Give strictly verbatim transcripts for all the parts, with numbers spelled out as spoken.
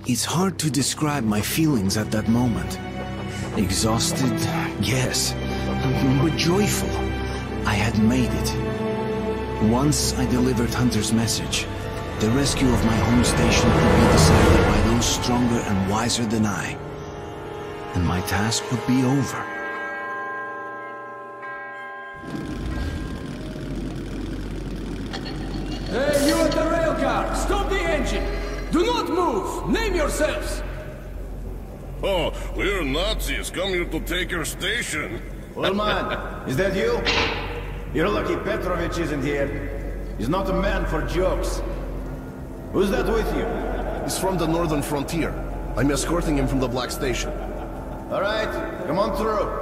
It's hard to describe my feelings at that moment. Exhausted, yes, but joyful. I had made it. Once I delivered Hunter's message, the rescue of my home station could be decided by those stronger and wiser than I. And my task would be over. Hey, you at the rail car! Stop the engine! Do not move! Name yourselves! Oh, we're Nazis come here to take your station. Old man, is that you? You're lucky Petrovich isn't here. He's not a man for jokes. Who's that with you? He's from the northern frontier. I'm escorting him from the Black Station. All right, come on through.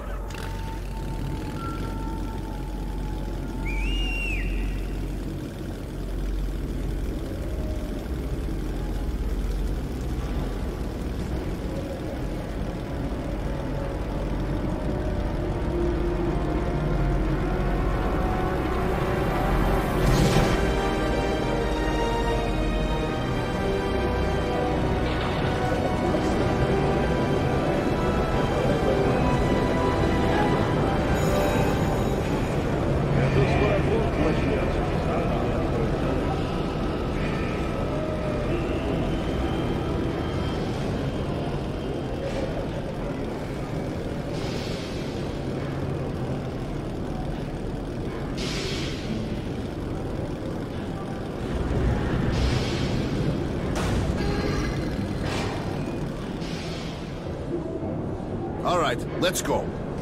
All right, let's go.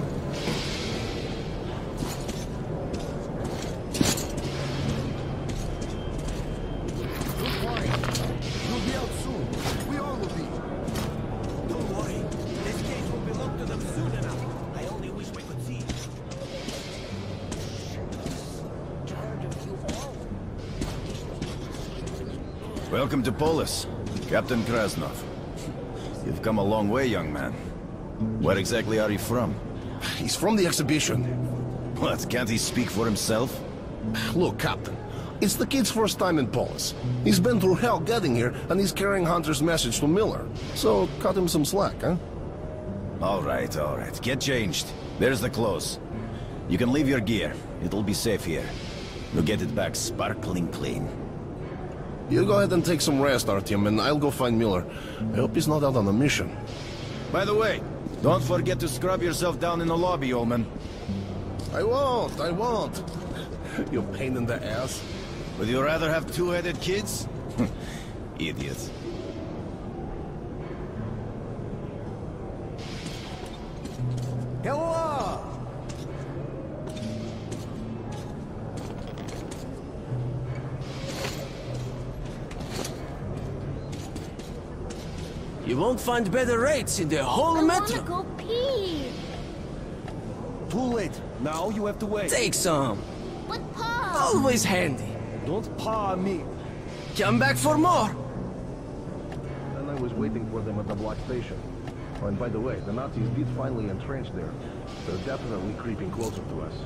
Welcome to Polis, Captain Krasnov. You've come a long way, young man. Where exactly are you from? He's from the exhibition. What, can't he speak for himself? Look, Captain, it's the kid's first time in Polis. He's been through hell getting here, and he's carrying Hunter's message to Miller. So, cut him some slack, huh? All right, all right. Get changed. There's the clothes. You can leave your gear. It'll be safe here. You'll get it back sparkling clean. You go ahead and take some rest, Artyom, and I'll go find Miller. I hope he's not out on a mission. By the way, don't forget to scrub yourself down in the lobby, old man. I won't, I won't. You pain in the ass. Would you rather have two-headed kids? Idiot. Hello! You won't find better rates in the whole I metro. wanna go pee. Too late. Now you have to wait. Take some. But Pa! Always handy. Don't paw me. Come back for more. And I was waiting for them at the Black Station. Oh, and by the way, the Nazis did finally entrench there. They're definitely creeping closer to us.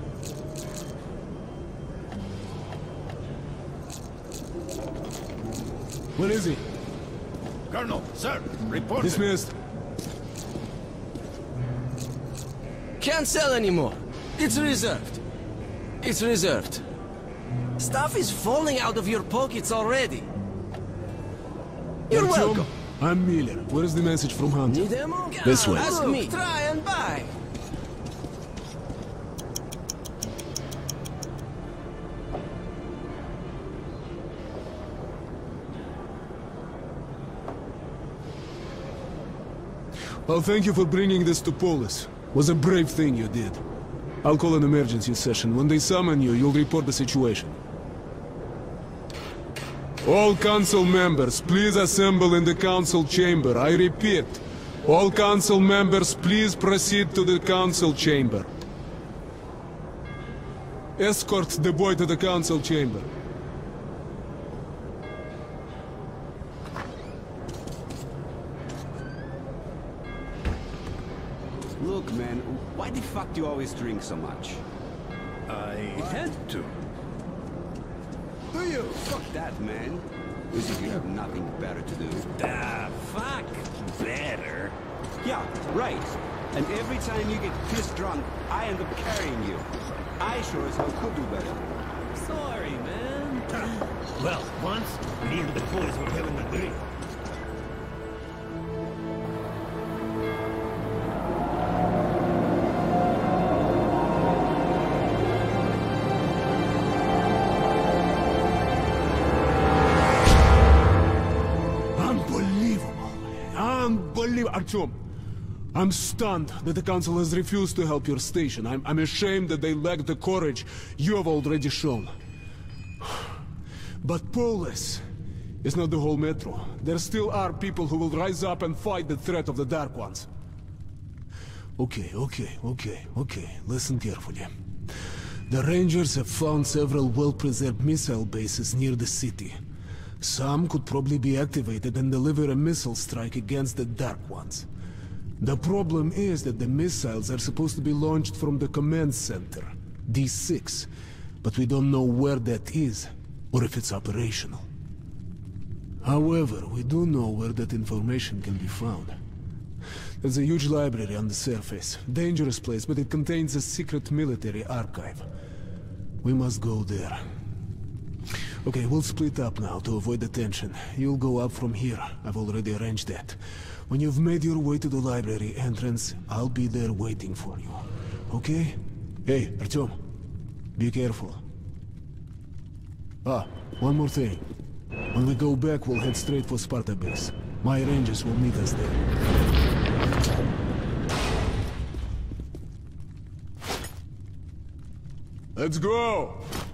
Where is he? Colonel, sir, report. Dismissed. Can't sell anymore. It's reserved. It's reserved. Stuff is falling out of your pockets already. You're Artyom, welcome. I'm Miller. Where is the message from Hunter? Need ammo? This way. Ask me. Try and buy. Well, thank you for bringing this to Polis. Was a brave thing you did. I'll call an emergency session. When they summon you, you'll report the situation. All council members, please assemble in the council chamber. I repeat, all council members, please proceed to the council chamber. Escort the boy to the council chamber. Look, man, why the fuck do you always drink so much? I had to. Do you? Fuck that, man. As if you have nothing better to do. Ah, Yeah, right. And every time you get pissed drunk, I end up carrying you. I sure as hell could do better. Sorry, man. Well, once, me and the boys were having a drink. Unbelievable. Unbelievable. Artyom, I'm stunned that the Council has refused to help your station. I'm, I'm ashamed that they lack the courage you have already shown. But Polis is not the whole Metro. There still are people who will rise up and fight the threat of the Dark Ones. Okay, okay, okay, okay. Listen carefully. The Rangers have found several well-preserved missile bases near the city. Some could probably be activated and deliver a missile strike against the Dark Ones. The problem is that the missiles are supposed to be launched from the command center, D six, but we don't know where that is, or if it's operational. However, we do know where that information can be found. There's a huge library on the surface. Dangerous place, but it contains a secret military archive. We must go there. Okay, we'll split up now to avoid the tension. You'll go up from here. I've already arranged that. When you've made your way to the library entrance, I'll be there waiting for you. Okay? Hey, Artyom. Be careful. Ah, one more thing. When we go back, we'll head straight for Sparta base. My rangers will meet us there. Let's go!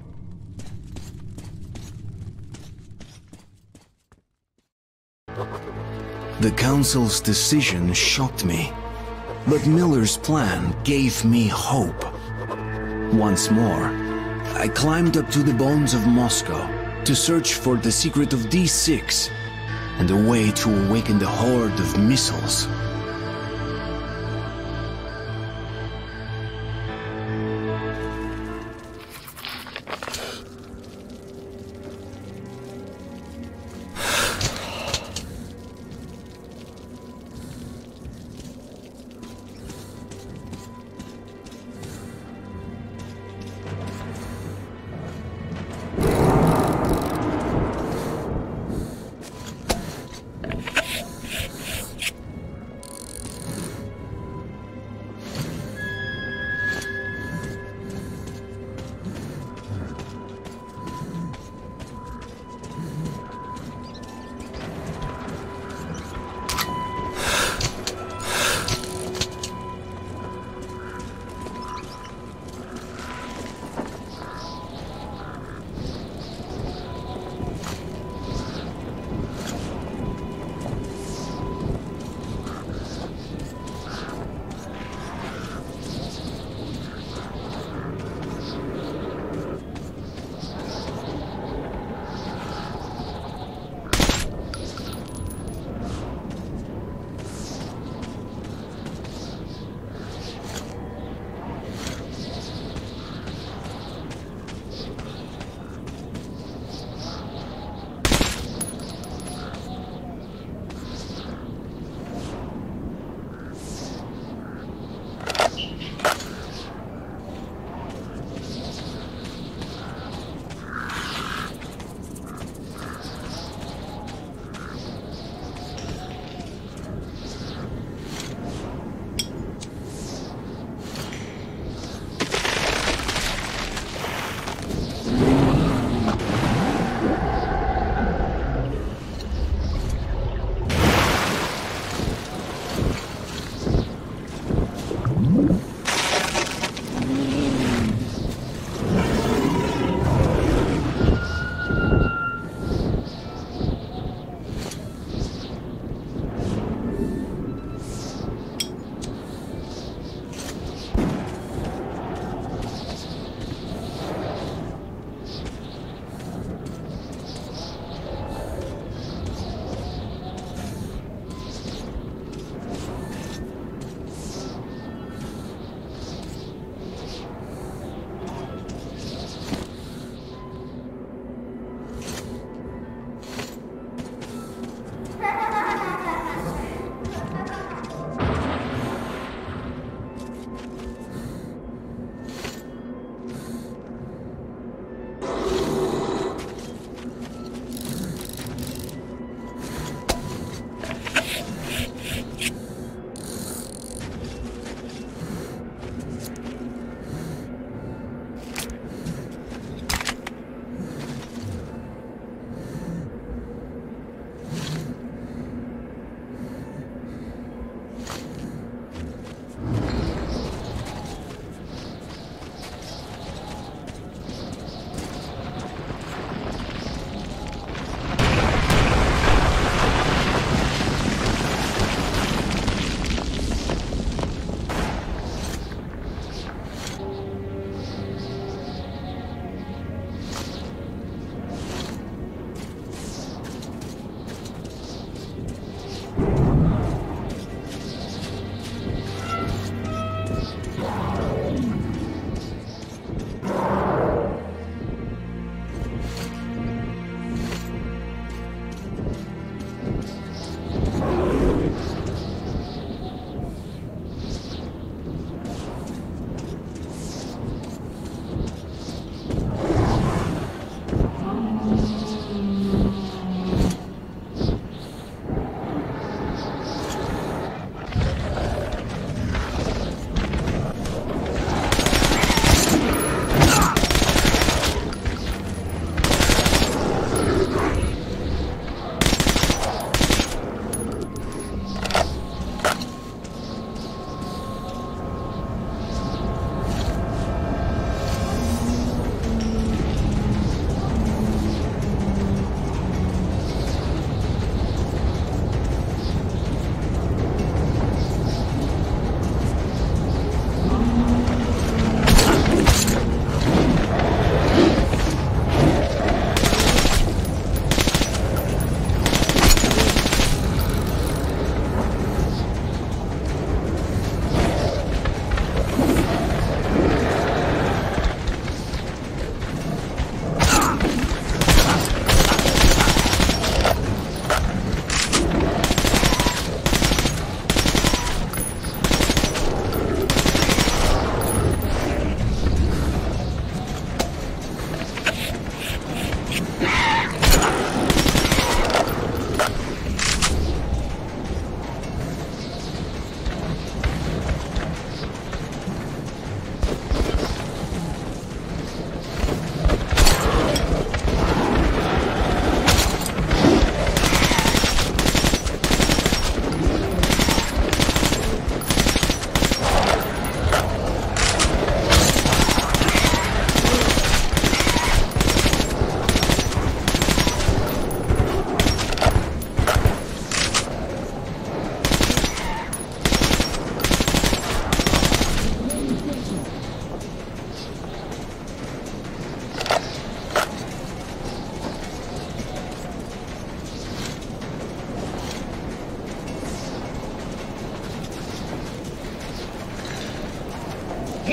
The Council's decision shocked me, but Miller's plan gave me hope. Once more, I climbed up to the bones of Moscow to search for the secret of D six and a way to awaken the horde of missiles.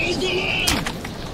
Hold the line!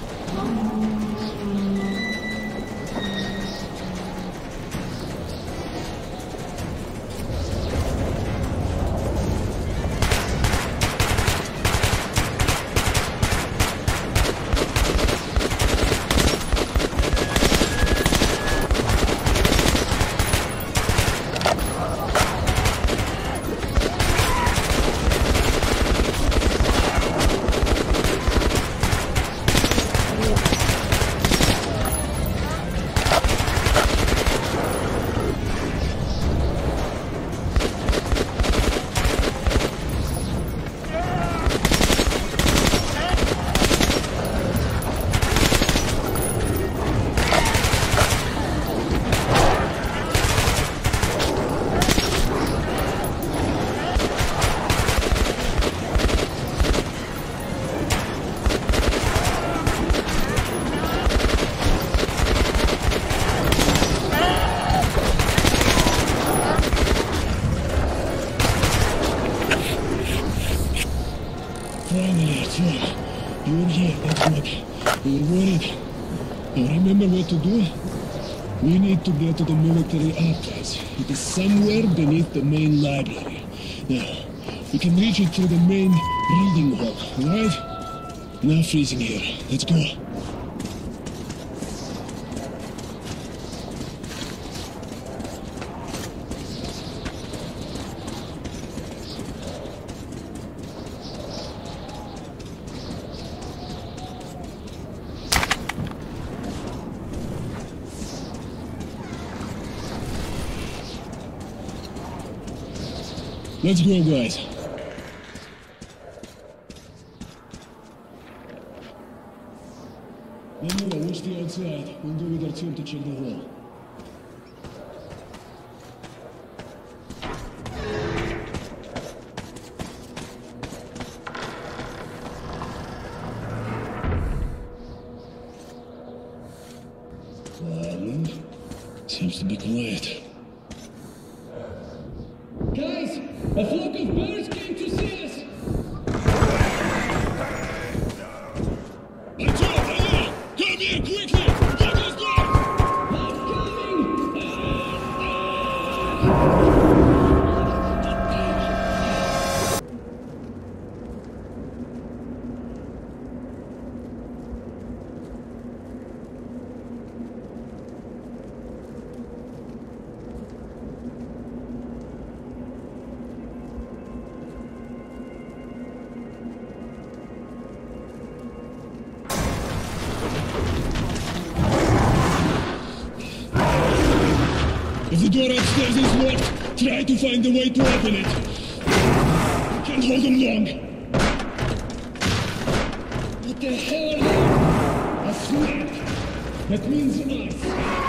Finally, it's right. You're here, that's good. We were worried. Now remember what to do? We need to get to the military archives. It is somewhere beneath the main library. Now, we can reach it through the main reading hall, alright? Now freezing here. Let's go. Let's go, guys. Remember, watch the outside. We'll go with our team to check the hall. Um, seems to be quiet. Guys, a flock of birds came to see us! That's all, Hello! Come here quickly! Get us down! I'm coming! If the door upstairs is locked, try to find a way to open it. You can't hold them long. What the hell are they? A snake. That means us.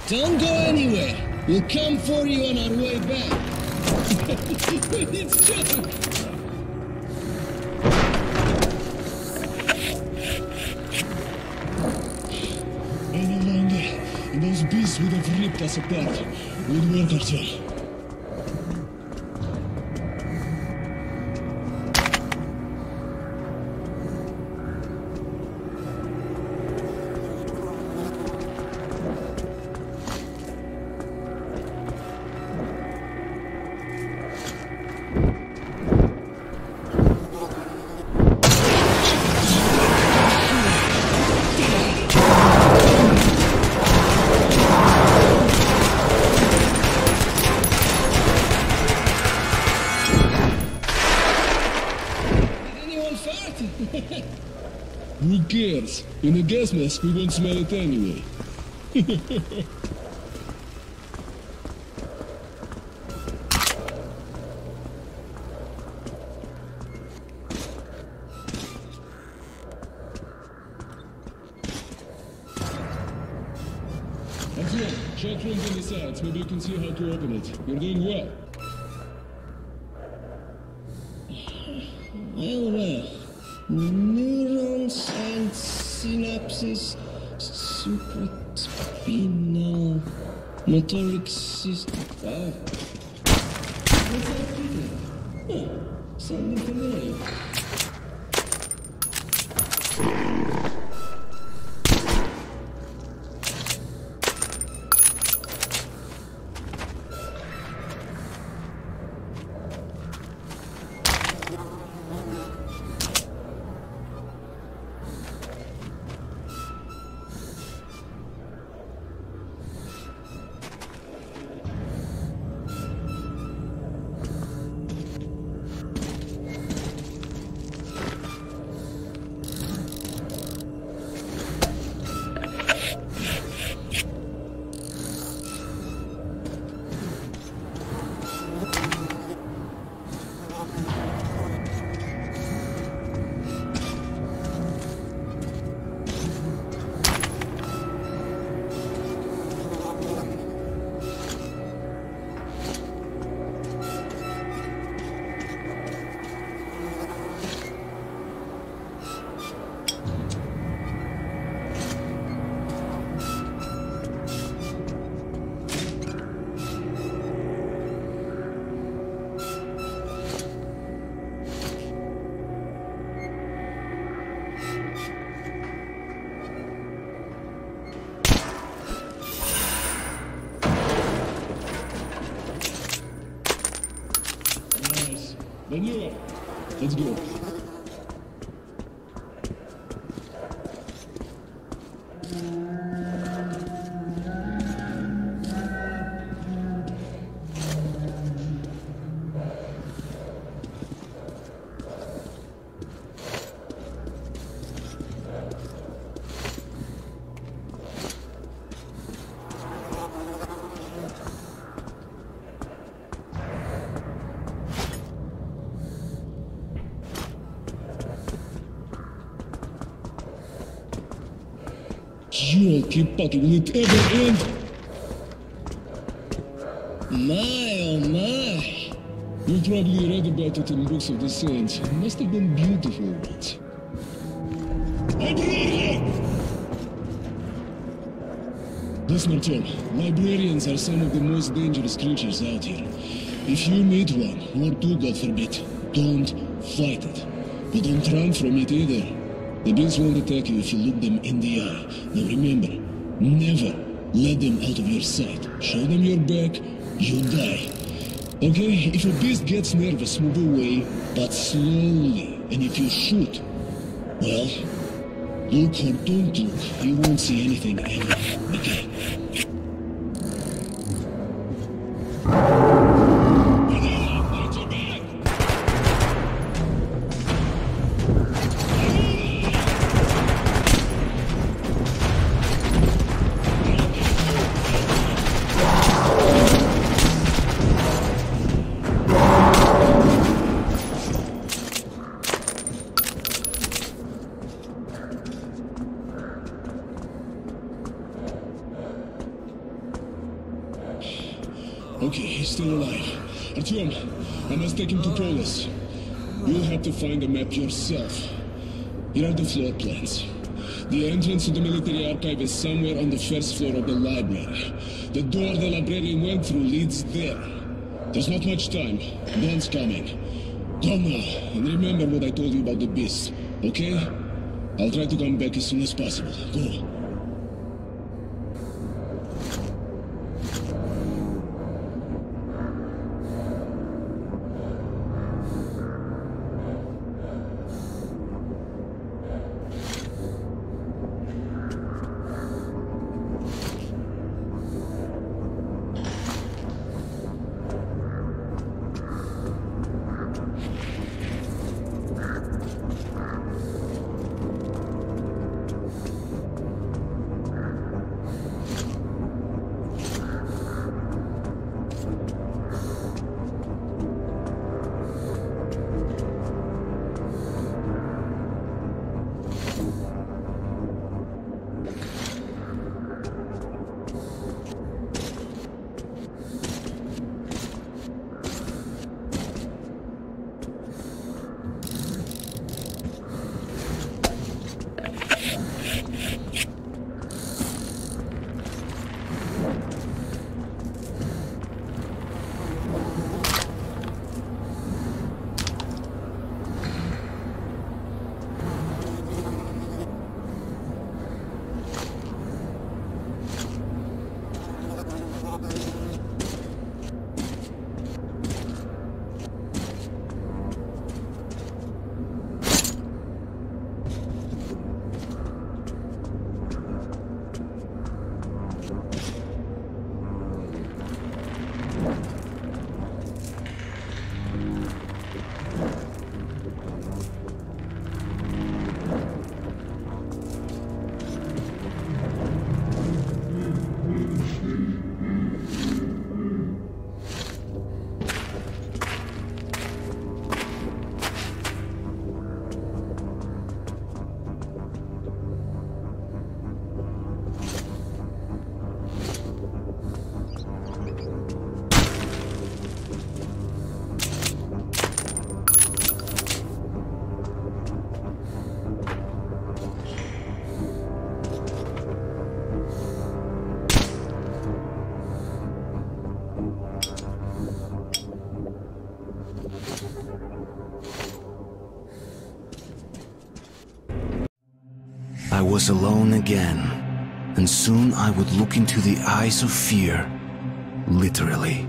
Don't go anywhere. We'll come for you on our way back. It's joke. Any longer, and those beasts would have ripped us apart. Good work, Artyom. Who cares? In a gas mask, we won't smell it anyway. Axel, check rooms on the sides. Maybe you can see how to open it. You're doing well. Well, well. Neurons and synapses, supraspinal motoric system. Wow. What's that feeling? Huh, something familiar. Danilo, let's go. Ёлки-палки, will it ever end? My, oh my. You've probably read about it in books of the saints. It must have been beautiful ones. Librarian! Listen, Artyom, librarians are some of the most dangerous creatures out here. If you meet one, or two, God forbid, don't fight it. But don't run from it either. The beings won't attack you if you look them in the eye. Now remember, never let them out of your sight. Show them your back, you die. Okay, if a beast gets nervous, move away, but slowly. And if you shoot, well, look or don't look, you won't see anything ever, okay? Okay, he's still alive. Artyom, I must take him to Polis. You'll have to find a map yourself. Here are the floor plans. The entrance to the military archive is somewhere on the first floor of the library. The door the librarian went through leads there. There's not much time. Dawn's coming. Go now, and remember what I told you about the beast, okay? I'll try to come back as soon as possible. Go. I was alone again, and soon I would look into the eyes of fear, literally.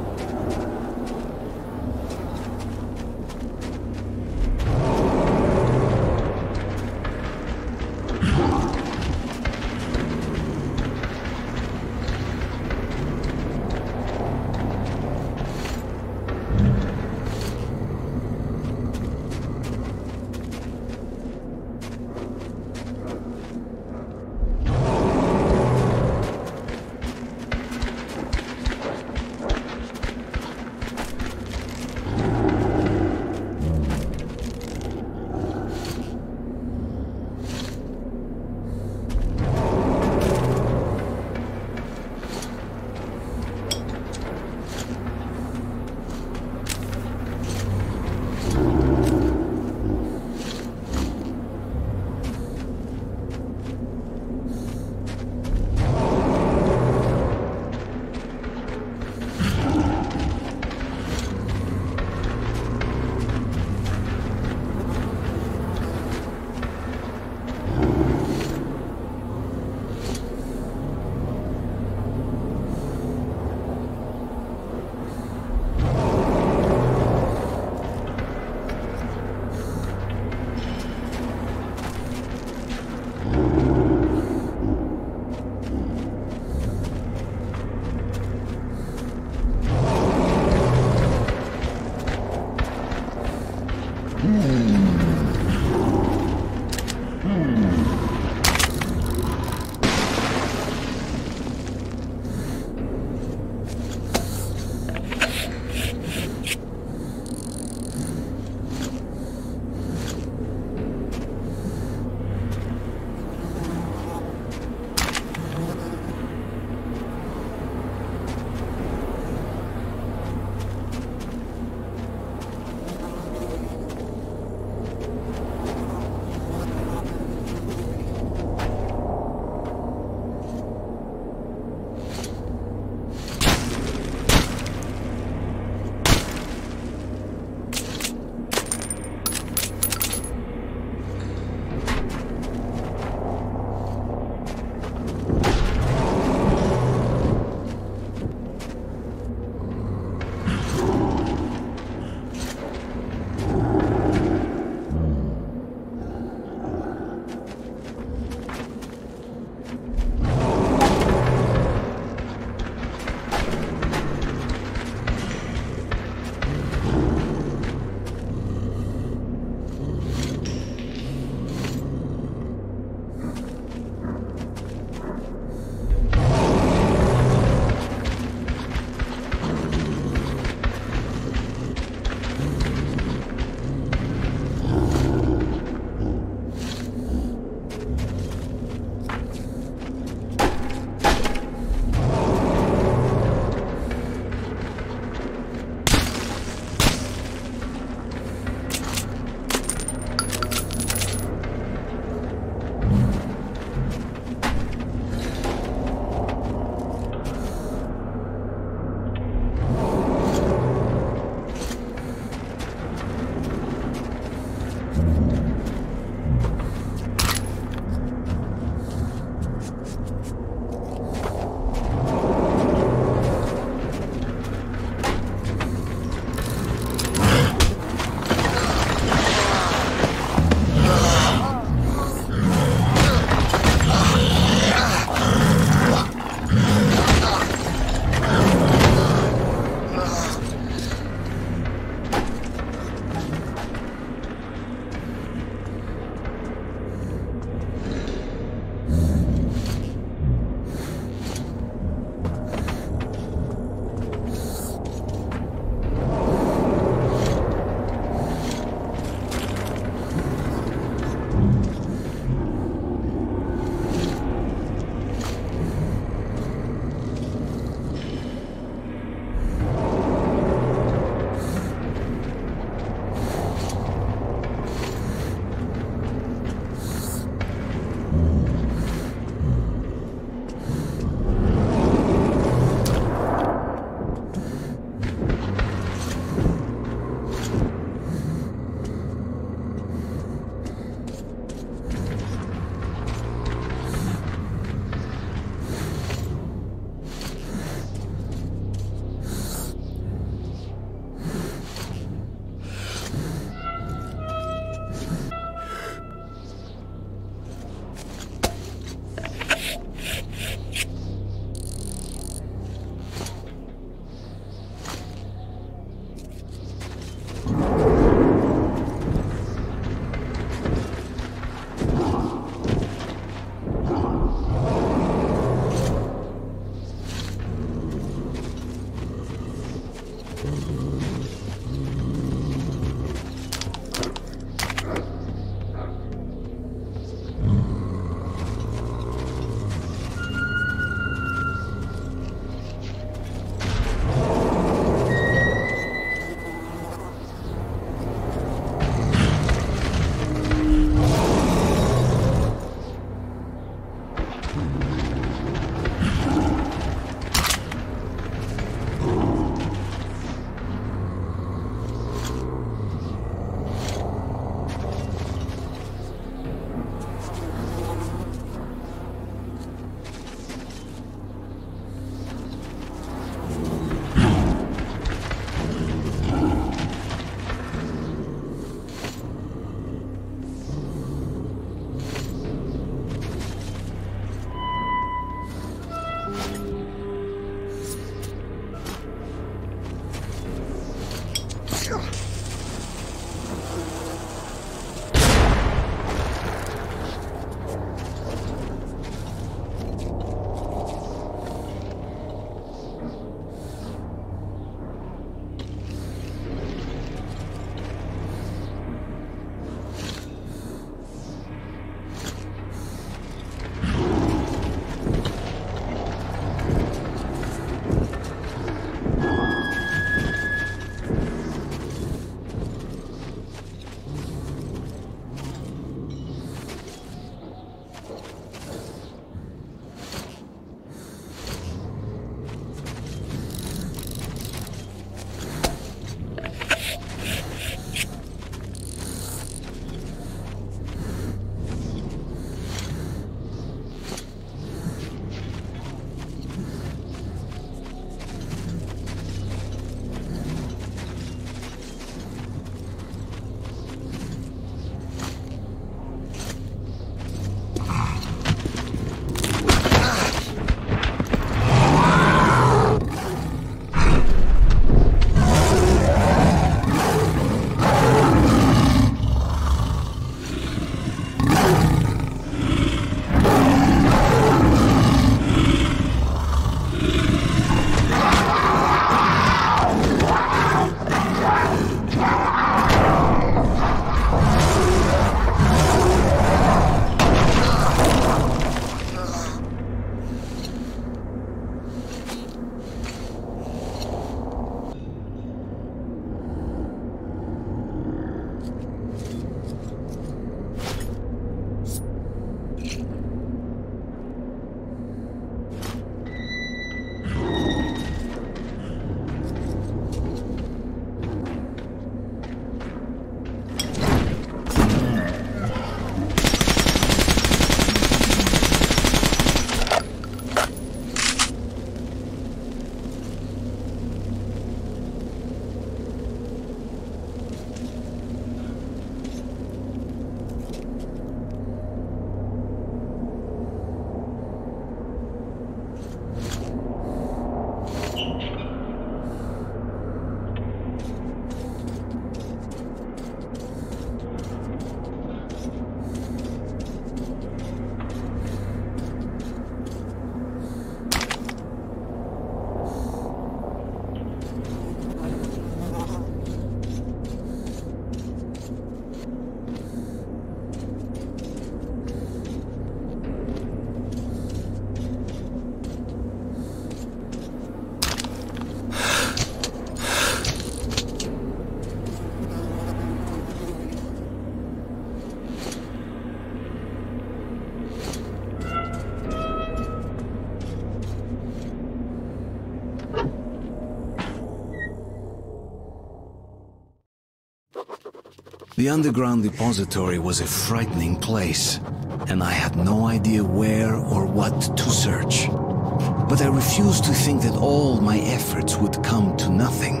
The underground depository was a frightening place, and I had no idea where or what to search. But I refused to think that all my efforts would come to nothing.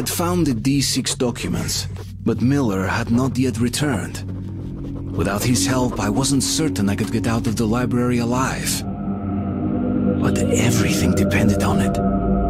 had found the D six documents, but Miller had not yet returned. Without his help, I wasn't certain I could get out of the library alive. But everything depended on it.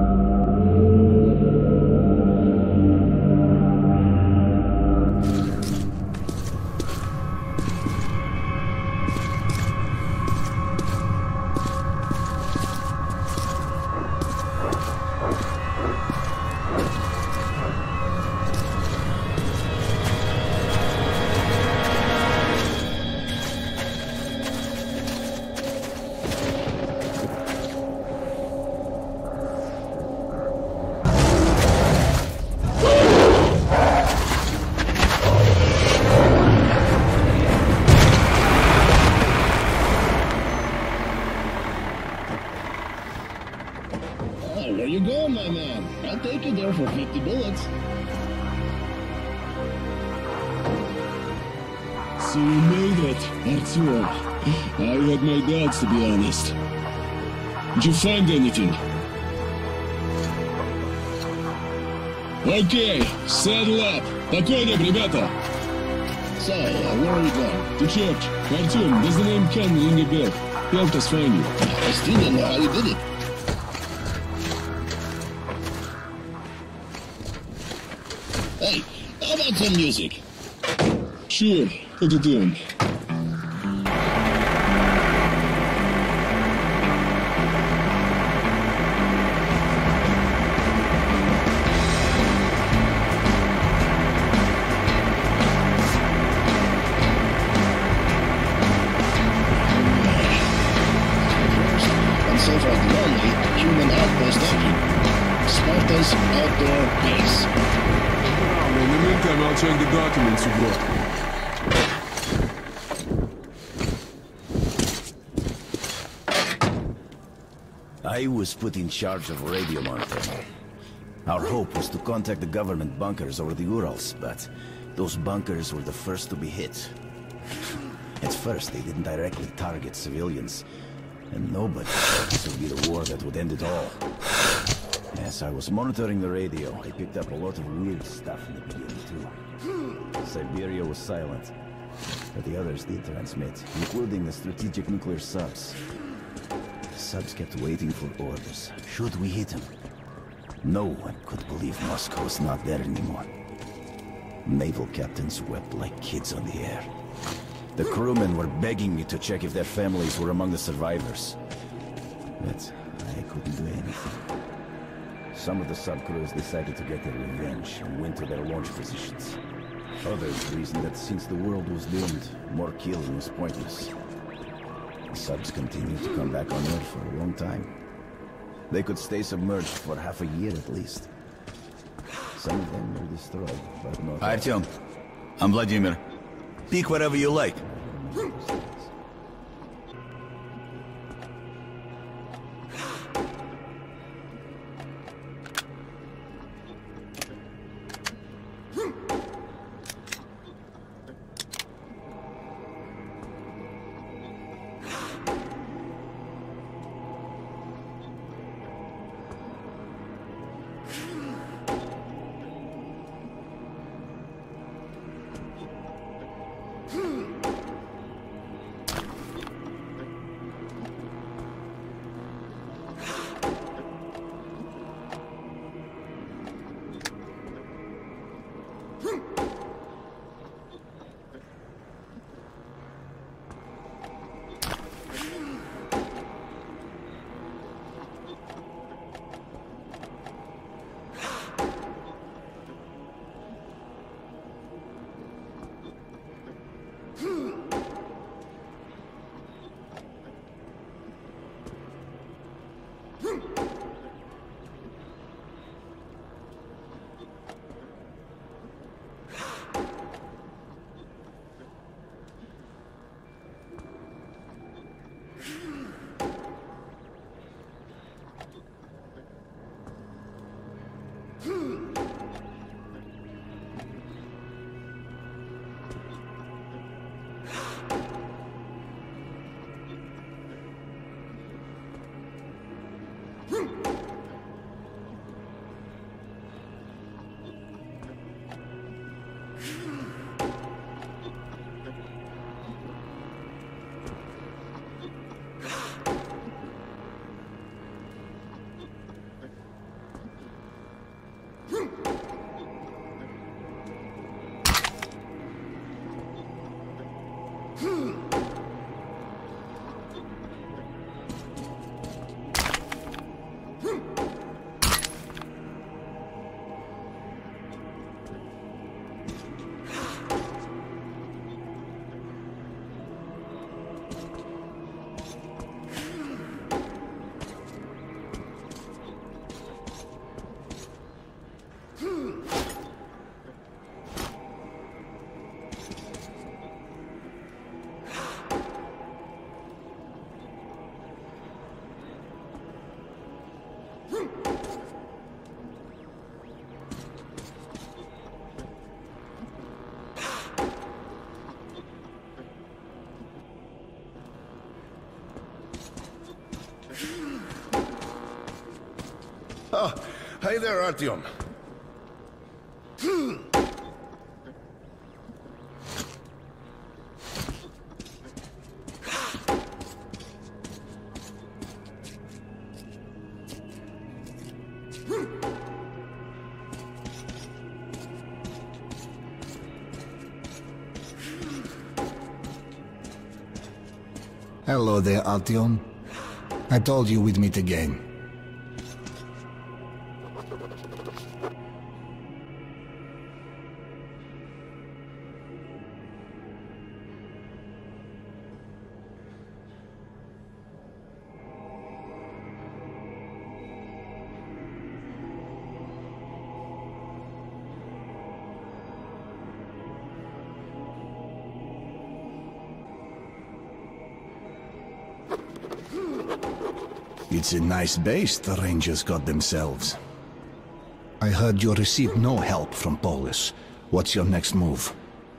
Where you going, my man? I'll take you there for fifty bullets. So you made it, Artyom. I had my doubts, to be honest. Did you find anything? Okay, saddle up. По коням, ребята. So, uh, where are you going? To church. Artyom, does the name Ken ring a bell? Helped us find you. I still don't know how you did it. Hey, how about some music? Sure, put it in. And so far the only human outpost option. Sparta's outdoor base. In the meantime, I'll check the documents you brought. I was put in charge of radio monitoring. Our hope was to contact the government bunkers over the Urals, but those bunkers were the first to be hit. At first, they didn't directly target civilians, and nobody thought this would be the war that would end it all. As I was monitoring the radio, I picked up a lot of weird stuff in the beginning, too. Siberia was silent, but the others did transmit, including the strategic nuclear subs. The subs kept waiting for orders. Should we hit them? No one could believe Moscow was not there anymore. Naval captains wept like kids on the air. The crewmen were begging me to check if their families were among the survivors. But I couldn't do anything. Some of the sub-crews decided to get their revenge and went to their launch positions. Others reasoned that since the world was doomed, more killing was pointless. The subs continued to come back on Earth for a long time. They could stay submerged for half a year at least. Some of them were destroyed, but not all. Artyom, I'm Vladimir. Pick whatever you like. Oh, hey there, Artyom. Hello there, Artyom. I told you we'd meet again. It's a nice base the Rangers got themselves. I heard you received no help from Polis. What's your next move?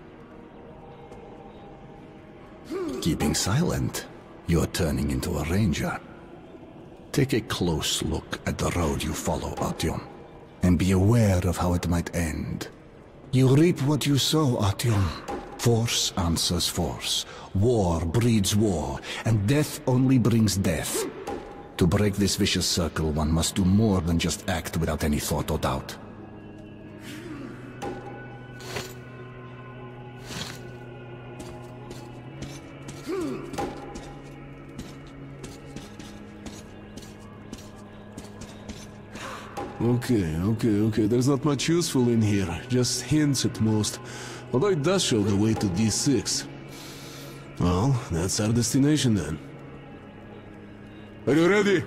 Keeping silent, you're turning into a Ranger. Take a close look at the road you follow, Artyom, and be aware of how it might end. You reap what you sow, Artyom. Force answers force. War breeds war, and death only brings death. To break this vicious circle, one must do more than just act without any thought or doubt. Okay, okay, okay. There's not much useful in here. Just hints at most. Although it does show the way to D six. Well, that's our destination then. Are you ready?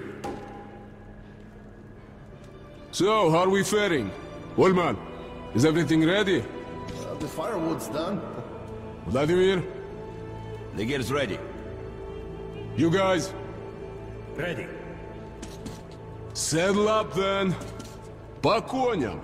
So, how are we faring? Wallman, is everything ready? Uh, the firewood's done. Vladimir? The gear's ready. You guys? Ready. Saddle up then. По коням.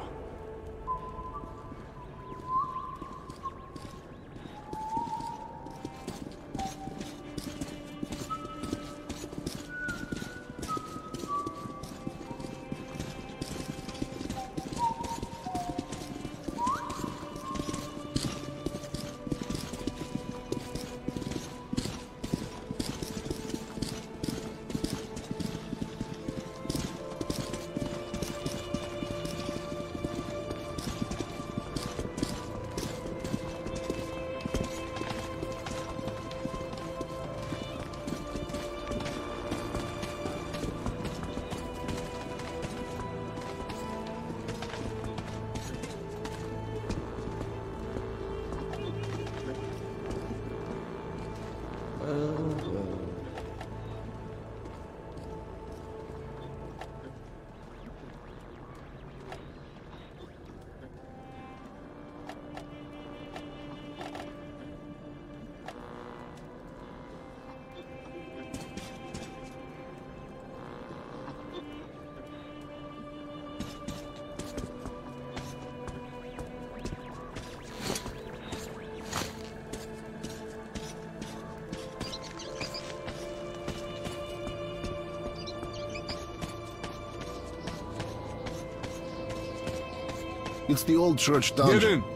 It's the old church Get dungeon. in!